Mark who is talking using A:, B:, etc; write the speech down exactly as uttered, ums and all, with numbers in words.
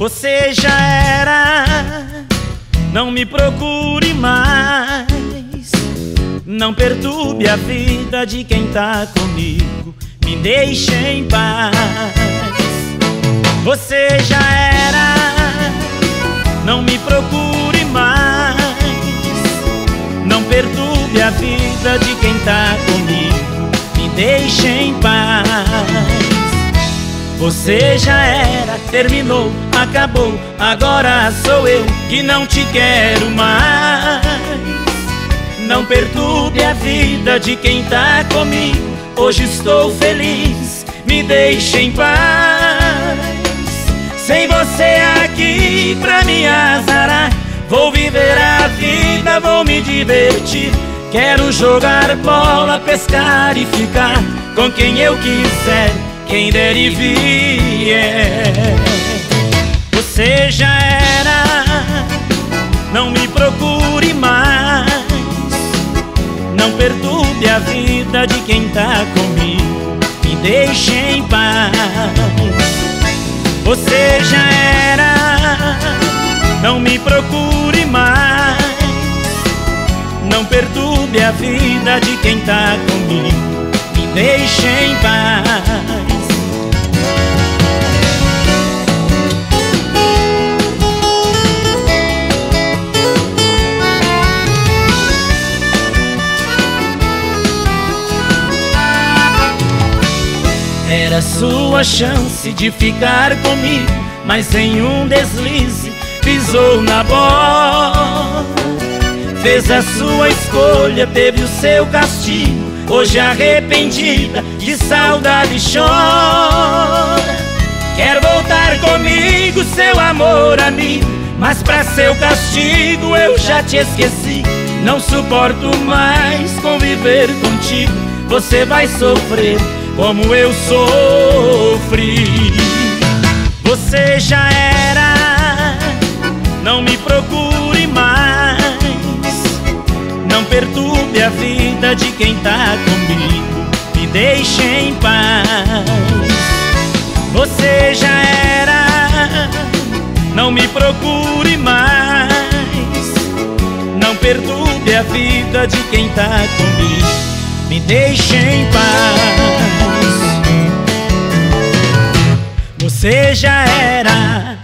A: Você já era, não me procure mais. Não perturbe a vida de quem tá comigo, me deixe em paz. Você já era, não me procure mais. Não perturbe a vida de quem tá comigo, me deixe em paz. Você já era, terminou, acabou, agora sou eu que não te quero mais. Não perturbe a vida de quem tá comigo, hoje estou feliz, me deixe em paz. Sem você aqui pra me azarar, vou viver a vida, vou me divertir. Quero jogar bola, pescar e ficar com quem eu quiser, quem der e vier. Você já era, não me procure mais. Não perturbe a vida de quem tá comigo, me deixe em paz. Você já era, não me procure mais. Não perturbe a vida de quem tá comigo, me deixe em paz. Era sua chance de ficar comigo, mas em um deslize pisou na bola. Fez a sua escolha, teve o seu castigo. Hoje arrependida, de saudade chora. Quer voltar comigo, seu amor amigo, mas pra seu castigo eu já te esqueci. Não suporto mais conviver contigo, você vai sofrer como eu sofri. Você já era, não me procure mais. Não perturbe a vida de quem tá comigo, me deixe em paz. Você já era, não me procure mais. Não perturbe a vida de quem tá comigo, me deixe em paz. Você já era,